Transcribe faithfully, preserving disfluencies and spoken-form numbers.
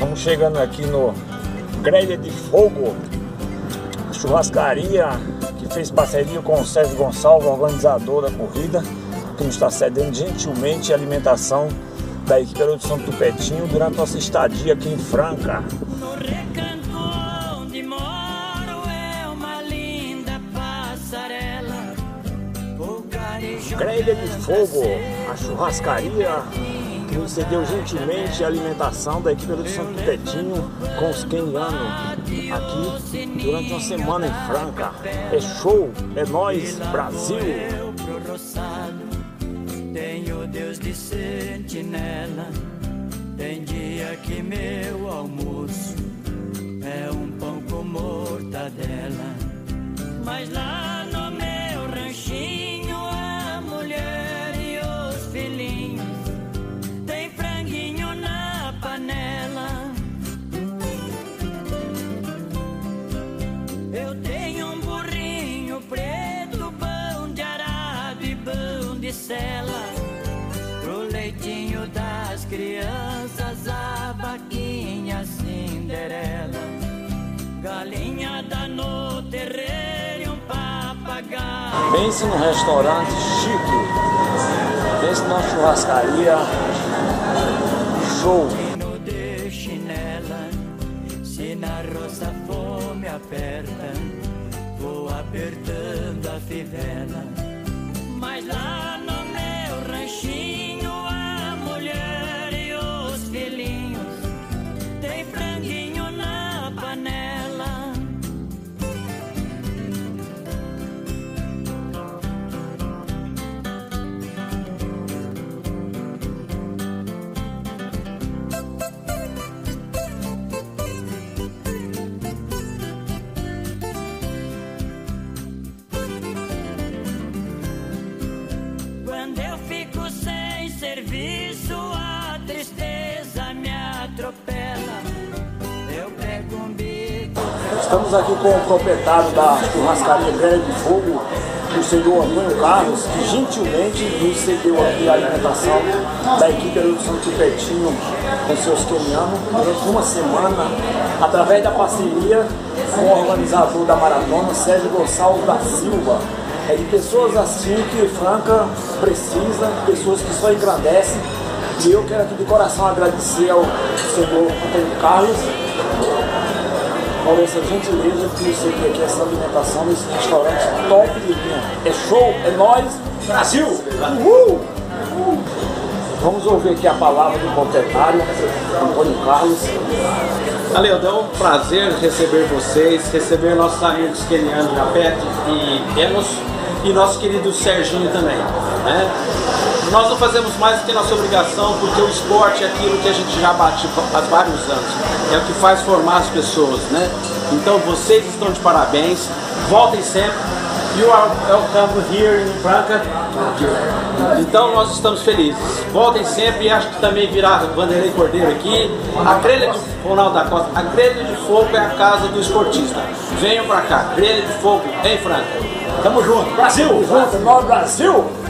Estamos chegando aqui no Grelha de Fogo, churrascaria que fez parceria com o Sérgio Gonçalves, organizador da corrida, que nos está cedendo gentilmente a alimentação da equipe de São Tupetinho durante nossa estadia aqui em Franca. No recanto onde moro é uma linda passarela. Grelha de Fogo, a churrascaria que nos cedeu gentilmente a alimentação da equipe do São Tupetinho com os quenianos aqui durante uma semana em Franca. É show, é nóis, Brasil! Tenho Deus de sentinela. Tem dia que meu almoço é um pão com mortadela. Mas lá no meu ranchinho a mulher e os filhinhos tem franguinho na panela. Eu tenho um burrinho preto, pão de arado e pão de sela. Pro leitinho das crianças, a vaquinha Cinderela. Galinhada no terreiro e um papagaio. Pense num restaurante chique, pense numa churrascaria show. No de chinela, se na roça a fome aperta, vou apertando a fivela. Mas lá no meu ranchinho a mulher e os filhinhos tem franguinho na panela. Quando eu fico sem serviço, a tristeza me atropela. Eu pego um bico. Estamos aqui com o proprietário da churrascaria Grelha de Fogo, o senhor Antônio Carlos, que gentilmente nos cedeu aqui a alimentação da equipe do São Tupetinho com seus quenianos durante uma semana, através da parceria com o organizador da maratona, Sérgio Gonçalves da Silva. É de pessoas assim que Franca precisa, pessoas que só engrandecem. E eu quero aqui de coração agradecer ao senhor Antônio Carlos por essa gentileza que nos cedeu aqui essa alimentação nesse restaurante top de linha. É show, é nóis, Brasil! Uhul! Uhul! Vamos ouvir aqui a palavra do proprietário, Antônio Carlos. Aleldão, é um prazer receber vocês, receber nossos amigos quenianos Japete e Enos e nosso querido Serginho também, né? Nós não fazemos mais do que nossa obrigação, porque o esporte é aquilo que a gente já bate há vários anos, é o que faz formar as pessoas, né? Então vocês estão de parabéns, voltem sempre. You are welcome here in Franca. Então nós estamos felizes. Voltem sempre, e acho que também virá Vanderlei Cordeiro aqui. A Grelha de Ronaldo da Costa, a Grelha de Fogo é a casa do esportista. Venham pra cá, Grelha de Fogo em Franca. Tamo junto, Brasil! Junto, nós Brasil!